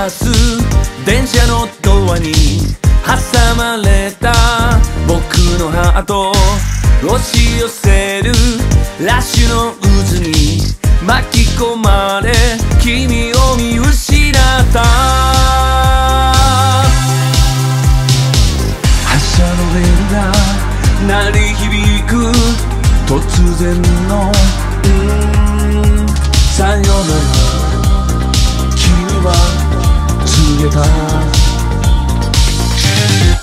出す電車のドアに挟まれた僕のハート、押し寄せるラッシュの渦に巻き込まれ君を見失った発車のベルが鳴り響く突然のさよなら君は告げた